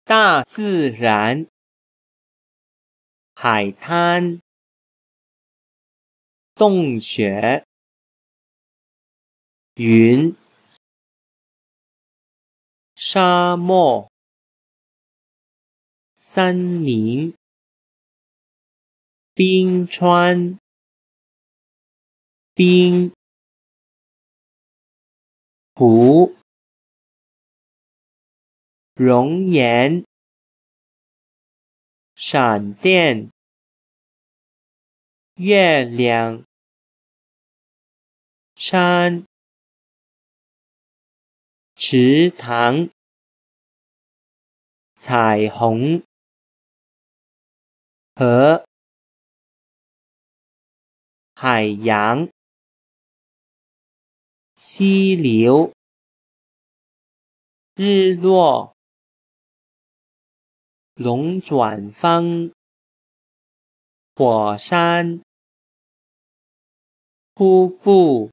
大自然，海滩，洞穴，云，沙漠，森林，冰川，冰，湖，熔岩，闪电，月亮，山，池塘，彩虹，河，海洋，溪流，日落，龙转峰，火山，瀑布，